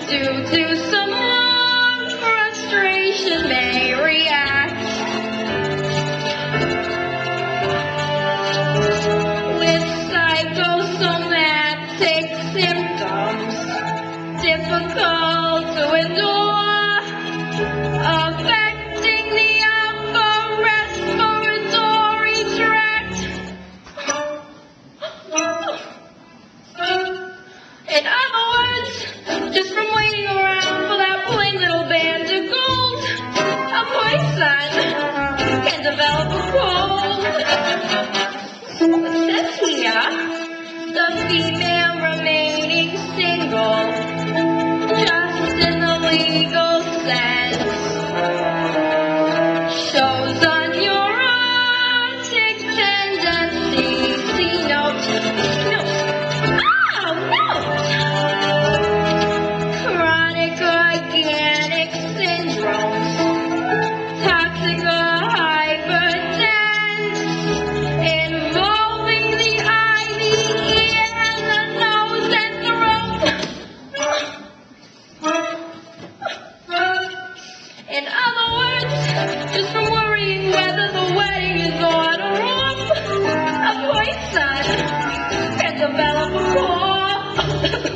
due to some long frustration may react with psychosomatic symptoms difficult to endure, affecting the upper respiratory tract. In other words, just from waiting around for that plain little band of gold, a poison can develop a cold. It says here, the female remaining single, just in the legal sense, shows neurotic tendencies. See note. Chronic organic syndromes, toxic or hypertense, involving the eye, the ear, the nose, and throat. In other words, just from worrying whether the wedding is on or off, a poison can develop a cough.